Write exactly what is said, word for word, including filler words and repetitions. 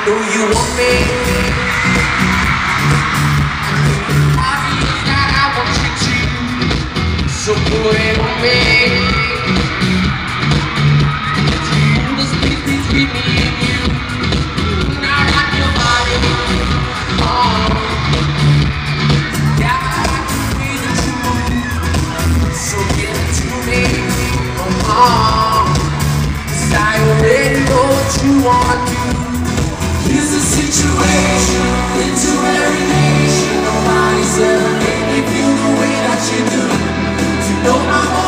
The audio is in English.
Do you want me? I feel that I want you to, so put it on me. Hold the space between me and you. Now rock your body, oh. Yeah, I can feel the truth, so give it to me, oh, oh. 'Cause I already know what you wanna do. Here's the situation, into every nation. Nobody's ever made me feel the way that you do. You know my heart.